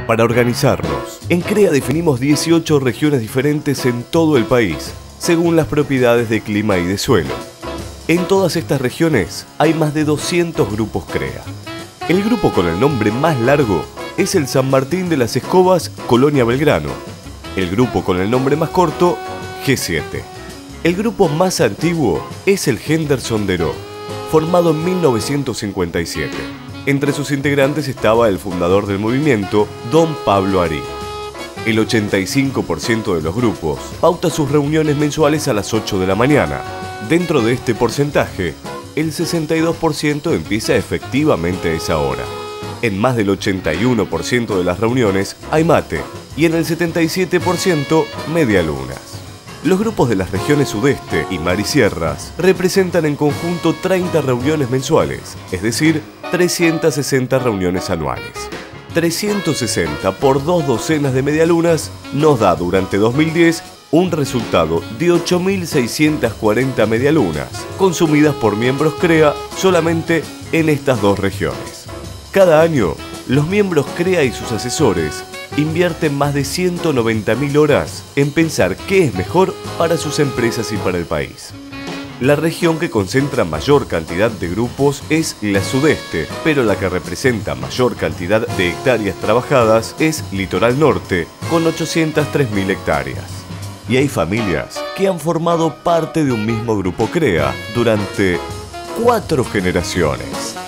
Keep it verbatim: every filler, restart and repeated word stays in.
Para organizarnos, en CREA definimos dieciocho regiones diferentes en todo el país, según las propiedades de clima y de suelo. En todas estas regiones hay más de doscientos grupos CREA. El grupo con el nombre más largo es el San Martín de las Escobas, Colonia Belgrano. El grupo con el nombre más corto, G siete. El grupo más antiguo es el Henderson Deró, formado en mil novecientos cincuenta y siete. Entre sus integrantes estaba el fundador del movimiento, don Pablo Arí. El ochenta y cinco por ciento de los grupos pauta sus reuniones mensuales a las ocho de la mañana. Dentro de este porcentaje, el sesenta y dos por ciento empieza efectivamente a esa hora. En más del ochenta y uno por ciento de las reuniones hay mate y en el setenta y siete por ciento medialunas. Los grupos de las regiones Sudeste y Mar y Sierras representan en conjunto treinta reuniones mensuales, es decir, trescientas sesenta reuniones anuales. trescientos sesenta por dos docenas de medialunas nos da durante dos mil diez un resultado de ocho mil seiscientas cuarenta medialunas, consumidas por miembros CREA solamente en estas dos regiones. Cada año, los miembros CREA y sus asesores invierten más de ciento noventa mil horas en pensar qué es mejor para sus empresas y para el país. La región que concentra mayor cantidad de grupos es la Sudeste, pero la que representa mayor cantidad de hectáreas trabajadas es Litoral Norte, con ochocientas tres mil hectáreas. Y hay familias que han formado parte de un mismo grupo CREA durante cuatro generaciones.